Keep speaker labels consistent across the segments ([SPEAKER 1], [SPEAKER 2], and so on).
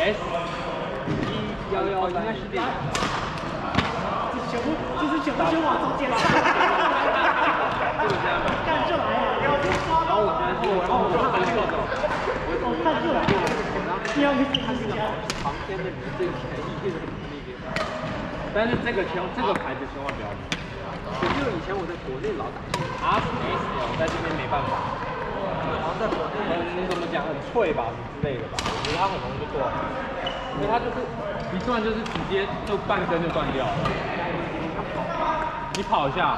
[SPEAKER 1] S1111应该是这个。
[SPEAKER 2] 就是全部就往中间了。
[SPEAKER 1] 这个这样。
[SPEAKER 2] 看这来啊！
[SPEAKER 1] 然后我现在是
[SPEAKER 2] 我看这来。第二个是他这个
[SPEAKER 1] 旁边的名字前一的那个，但是这个牌子千万不要买。就以前我在国内老打 RSL， 在这边没办法。好像在国内怎么讲很脆吧，什么之类的吧，我觉得它很容易就断，因为它就是一断就是直接就半根就断掉了。你跑一下。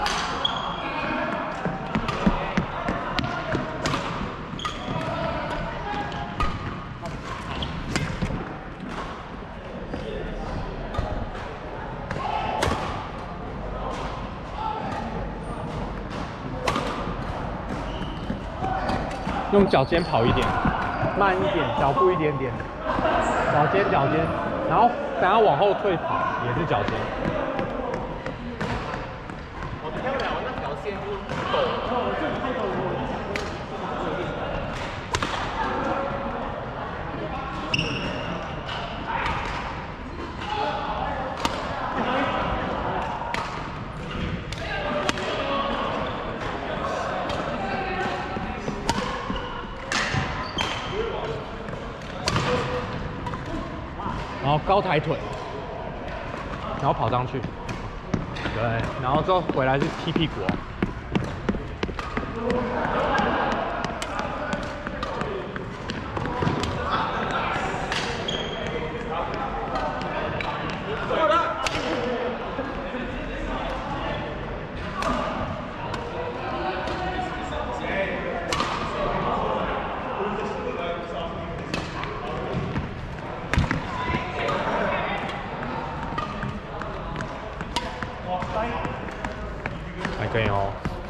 [SPEAKER 1] 用脚尖跑一点，慢一点，脚步一点点，脚尖，然后等下往后退跑也是脚尖。
[SPEAKER 3] 好漂亮，那条线就是陡。
[SPEAKER 2] 这太陡了，
[SPEAKER 1] 然后高抬腿，然后跑上去，对，然后之后回来是踢屁股哦。还可以哦。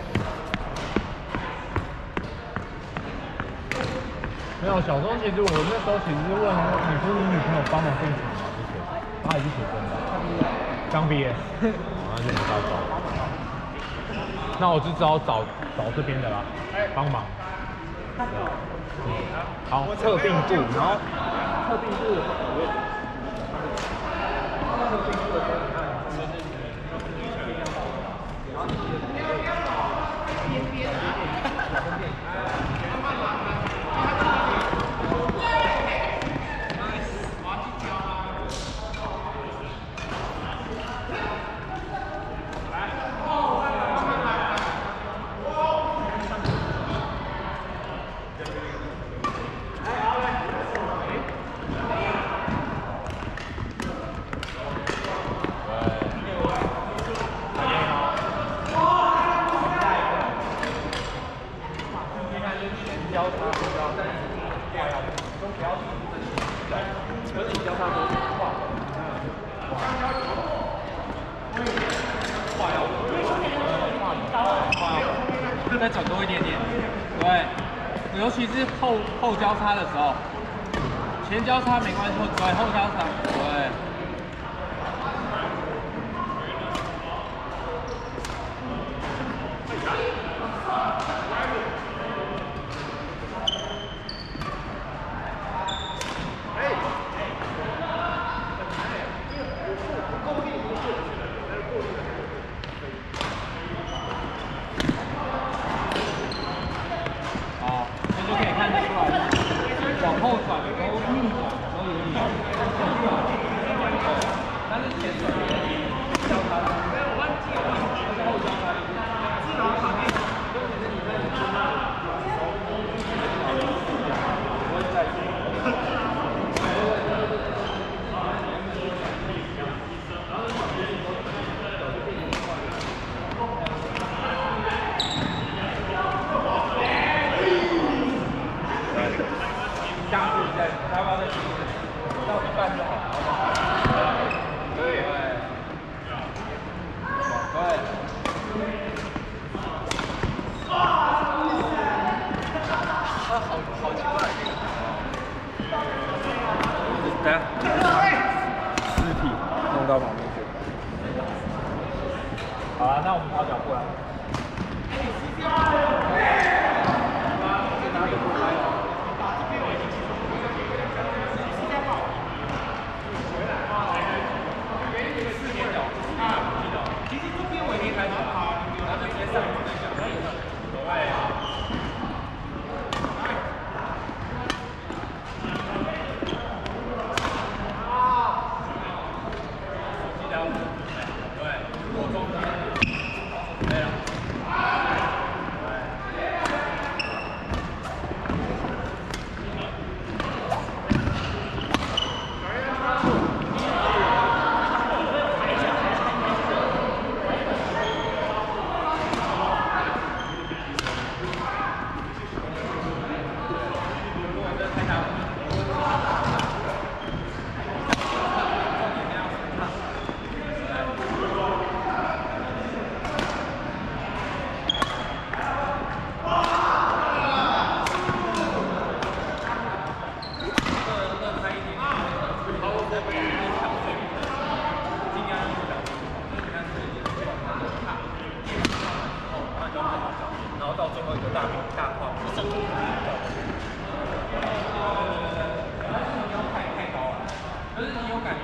[SPEAKER 1] 没有，小时候其实我那时候其实是问你说你女朋友帮忙订场吗？之前，她还是学生的，刚毕业，那就没办法。那我就只好找这边的啦，帮忙。好，测并步，然后测并步的时候，测并步的时候，你看。再转多一点点，对，尤其是后交叉的时候，前交叉没关系，对，后交叉，对。后转的时候逆转的时候有点，但是前转交叉，我忘记了，后交叉自然反应，跟你的理论是一样的。我也在。加速在开发的到一半就好了。对。对。好奇怪。等下，尸体弄到旁边去。好了，那我们跑脚步了。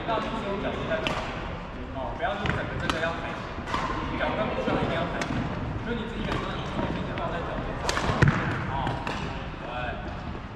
[SPEAKER 1] 到你是用脚步在跑，哦，不要说整个这个要抬起，脚跟不需要一定要抬起，就你自己感觉你重心是放在脚尖上，哦，对。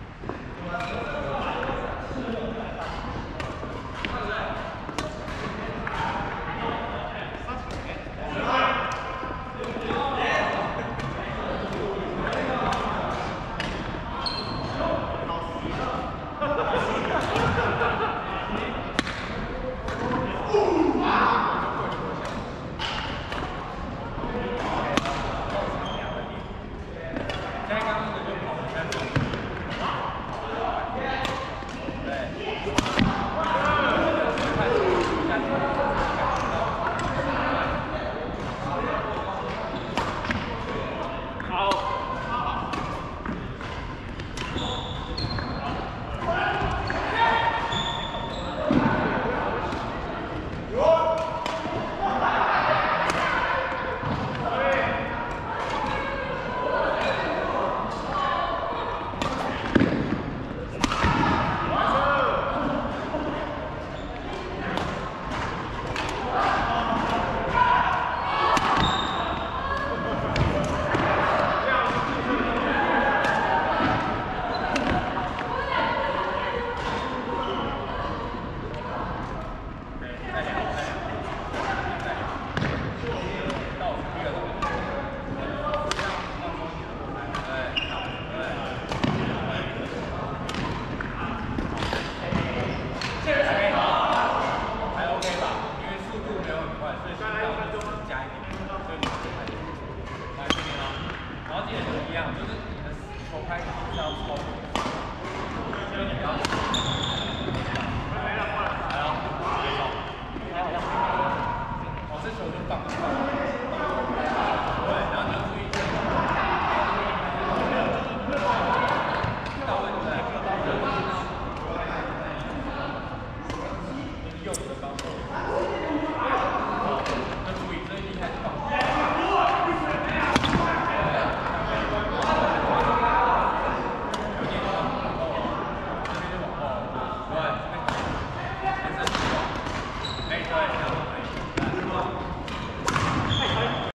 [SPEAKER 1] 然后记得就是一样，就是你的球拍是要超过，所以你不要。